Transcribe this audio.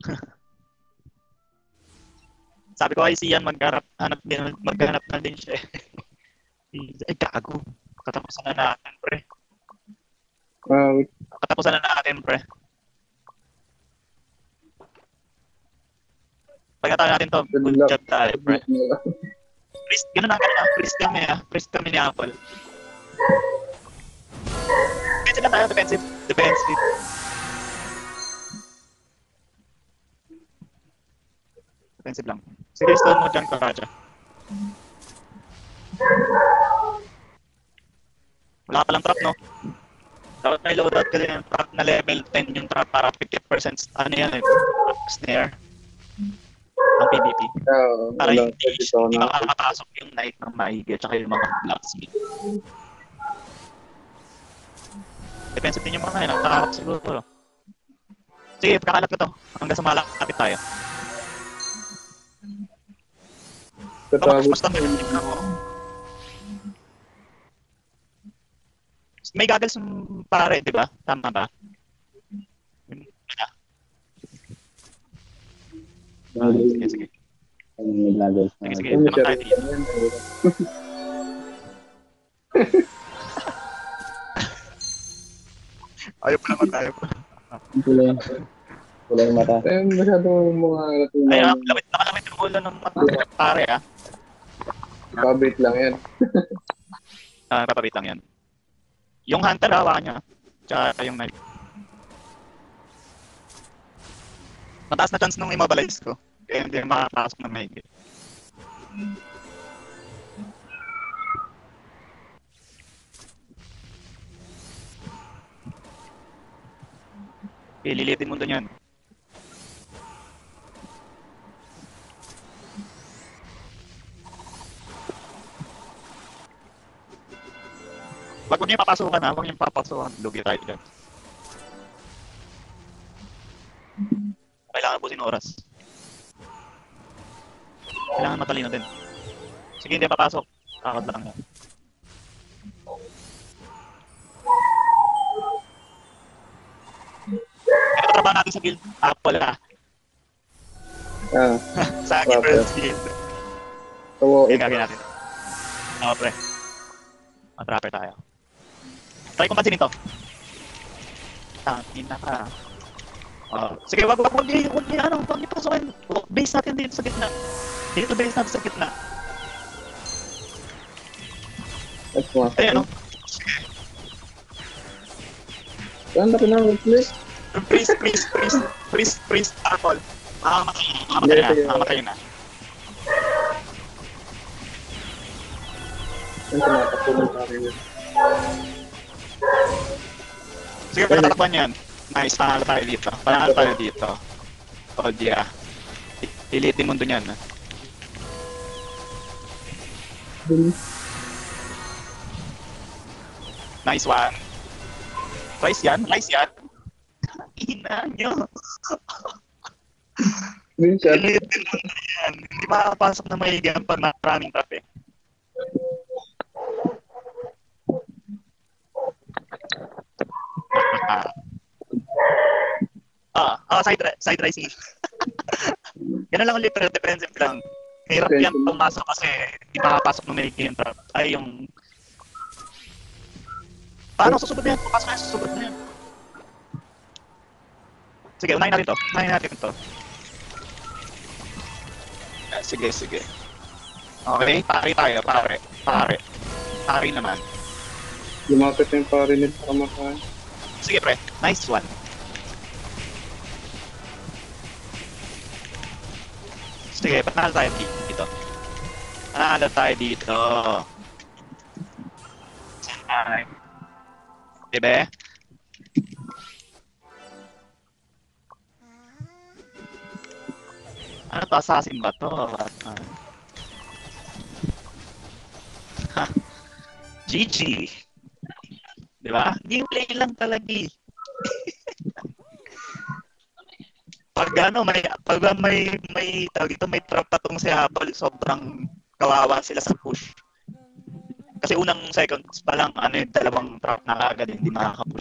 Sabi ko kay Sian, maghanap na din siya. Ay, gago. Katapusan na natin, pre. Katapusan na natin, pre. Pagkatapos natin to, good job tayo, pre. Priest, gano'n na. Priest kami ni Apple. Defensive lang tayo, defensive. Defensive lang. Sige, stone mo dyan, Karacha. Wala ka palang trap, no? Dapat may loadout kasi yung trap na level 10 yung trap para 50% ano yan snare ang PvP. Para hindi makakapasok yung knight ng maigi at saka yung mga blacksmith. Defensive din yung mga yun, nakakap siguro. Sige, pagkakalat ko to hanggang sa malapit tayo. Basta may goggles pare, di ba? Tama ba? Sige. May goggles. Sige. Naman tayo dito. Ayaw pa naman tayo. Kulay mata. Masyadong mga ay, nakalapit yung ulo ng mata, pare, ah. Babait lang yan. Papabait lang yan. Yung hunter, hawakan niya. Tsaka yung knife. Mataas na chance nung immobilize ko. Kaya hindi makapasok na mahigit. Ililitin mo doon yan. Wag mo niya papasukan ha, wag niya papasukan. Lugi tayo dyan. Kailangan busin oras. Kailangan matalino din. Sige, hindi papasok. Takot lang yan. Ito trabaho natin sa guild. Apple ha. Sa Keeper's Guild. Kaya gagawin natin. Oo, pre. Matrapper tayo. Try kong pansinin to. Tangin na ka. Sige, wag niyo pasukin. Base natin dito sa gitna. Base natin sa gitna. Ayan o. Saan na pinangat, please? Priest, Apple. Makamatay na. Saan tumatakbo sa akin yun? Sige, patatakpan yan. Nice, panalo tayo dito. Oh, yeah. Ilitin mo doon yan. Nice one. Nice yan. Ina nyo. Ilitin mo na yan. Hindi makakapasok na mahigihan pag maraming trap eh. Side rising. Yan lang ulit, pero defensive lang. Hirap yan pumasok kasi hindi makapasok ng maigi yung trap. Ay, yung... Paano susugod na yan? Pasok na yan, susugod na yan. Sige, unahin natin to. Sige. Okay, pare tayo, pare. Pare naman. Lumapit na yung pare nito sa kamakahan. Sige, pre. Nice one. Sige, panalo tayo dito. Time. Diba? Ano to? Assassin ba to? GG. Diba? Gameplay lang talaga eh. Pag may trap pa tong si Apple, sobrang kawawa sila sa push. Kasi unang seconds pa lang, dalawang trap na agad, hindi makaka-push.